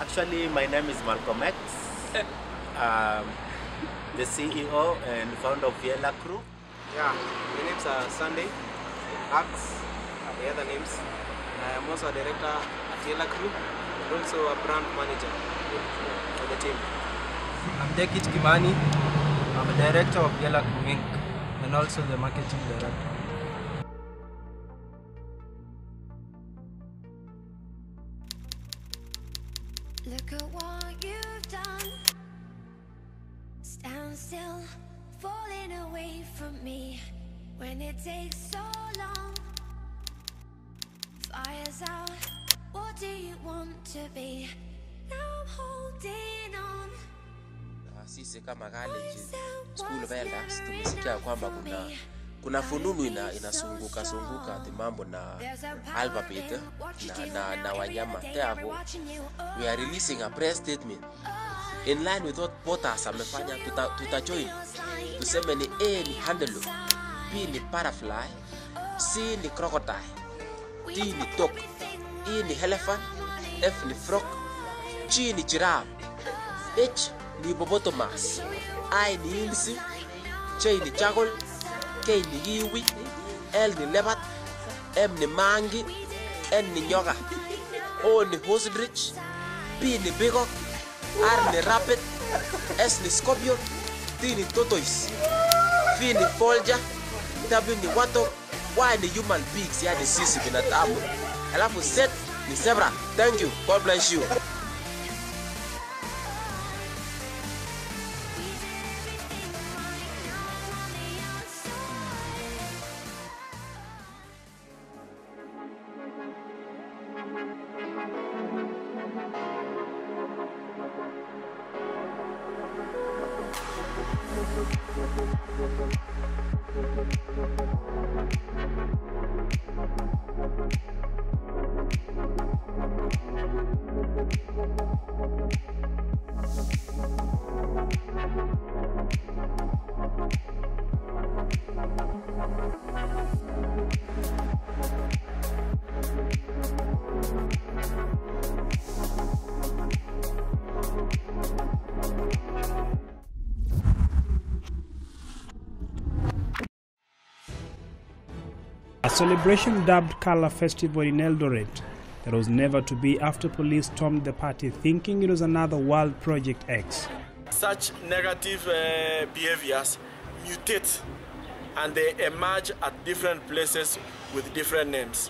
Actually, my name is Malcolm X, the CEO and founder of Yehlah Crew. Yeah, my names are Sunday, Ax, the other names. I am also a director at Yehlah Crew and also a brand manager for the team. I'm Dekit Kimani. I'm a director of Yehlah Crew Inc. and also the marketing director. Look at what you've done. Stand still, falling away from me when it takes so long. Fire's out, what do you want to be? Now I'm holding on. Sisi kama college school of elders tumesikia kwamba kuna fununu inasunguka ati mambo na alphabet na wanyama. Therefore, we are releasing a press statement in line with what Potas amefanya. Tutajoin tuseme ni A ni antelope, B ni butterfly, C ni crocodile, D ni dog, E ni elephant, F ni frog, G ni giraffe, H ni hippopotamus, I ni ilsi, J ni jackal, K ni kiwi, L ni leopard, M ni mangi, N ni nyoka, O ni ostrich, P ni peacock, R ni rabbit, S ni scorpion, T ni tortoise, V ni vulture, W ni warthog, Y ni human beings, yani sisi binadamu, alafu Z ni zebra. Thank you. God bless you. A celebration dubbed Color Festival in Eldoret that was never to be after police stormed the party thinking it was another wild Project X. Such negative behaviors mutate and they emerge at different places with different names.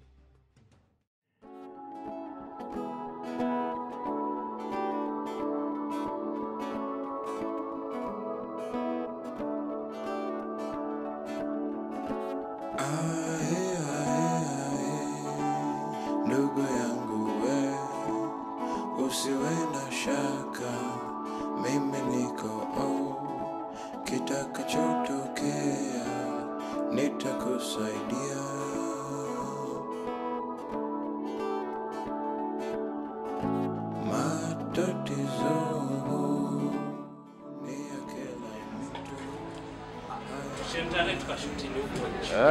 Ndugu yangu we, usiwe na shaka, mimi niko kitakachotokea, nitakusaidia. Matatizo ni ya kila mtu. Shentane tukashutini huko.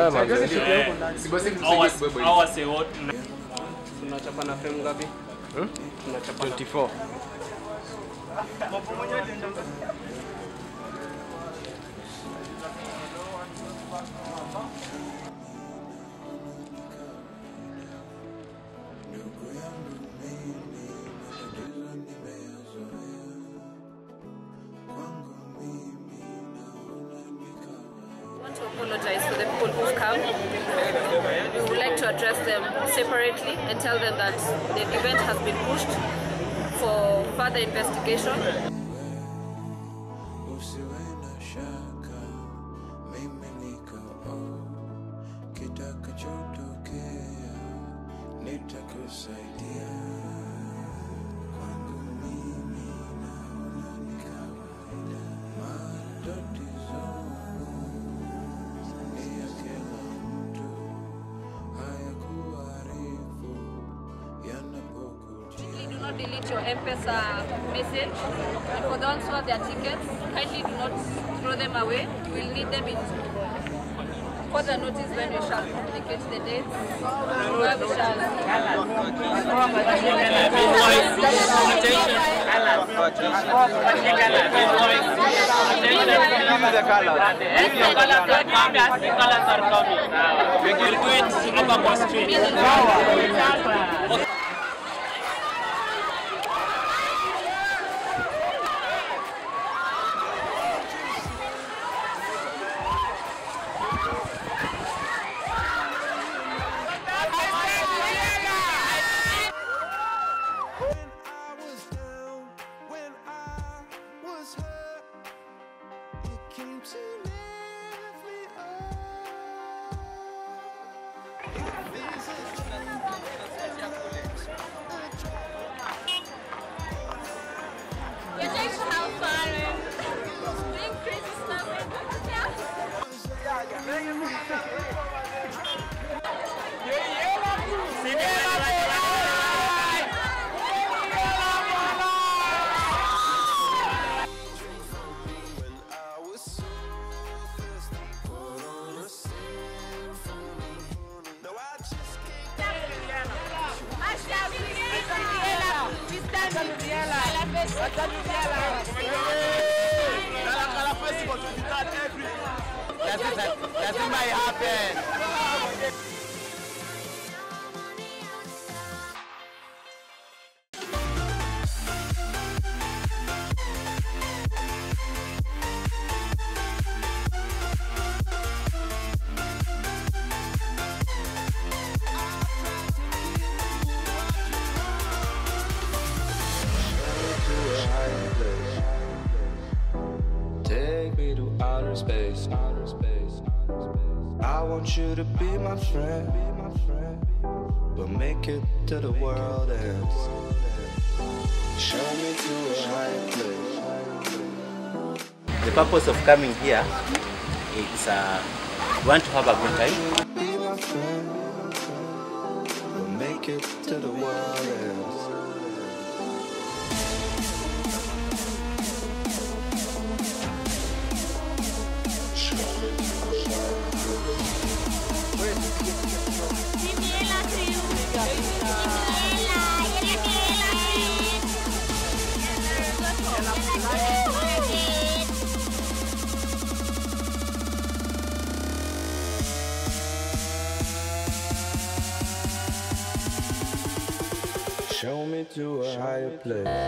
Hawa say what? Tunachapa na frame ngapi? Tunachapa 24. To apologize for the people who've come. We would like to address them separately and tell them that the event has been pushed for further investigation. Do not delete your M-Pesa message, and for those who have their tickets, kindly do not throw them away. We will need them in further notice when we shall communicate the dates where we shall. That's might happen. Take me to outer space. I want you to be my friend. We'll make it to the world ends. Show me to a higher place. The purpose of coming here is we want to have a good time. Be my friend. We'll make it to the world ends. Show me to a higher place.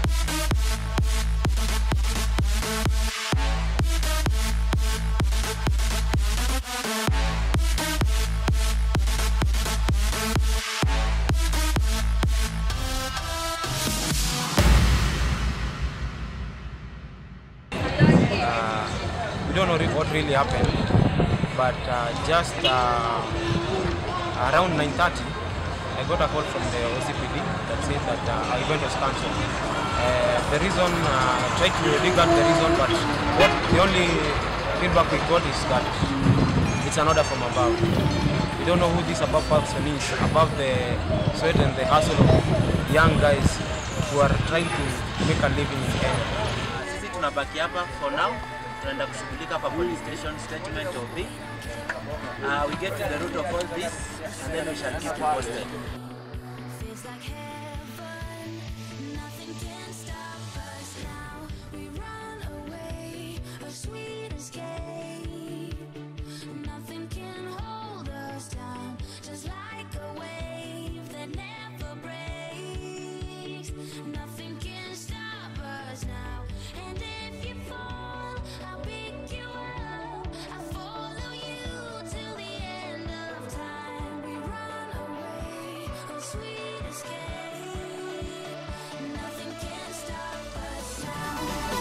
We don't know what really happened, but just around 9:30, I got a call from the OCPD that said that our event was cancelled. The reason, tried to dig out the reason, but the only feedback we got is that it's an order from above. We don't know who this above person is, above the sweat and the hustle of young guys who are trying to make a living in Kenya. Sisi tunabaki hapa for now. Tunaenda kushughulika hapa police station statement of it. We get to the root of all this and then we shall keep you posted. Feels like heaven, nothing can stop us now. We run away, a sweet escape. Nothing can hold us down, just like a wave that never breaks. Nothing can stop us now, and if you fall, I'll pick you up. I'll follow you till the end of time. We run away, a sweet escape. Nothing can stop us now.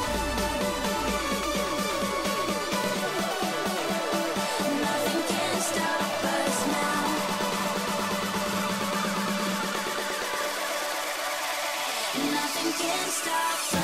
Nothing can stop us now. Nothing can stop us.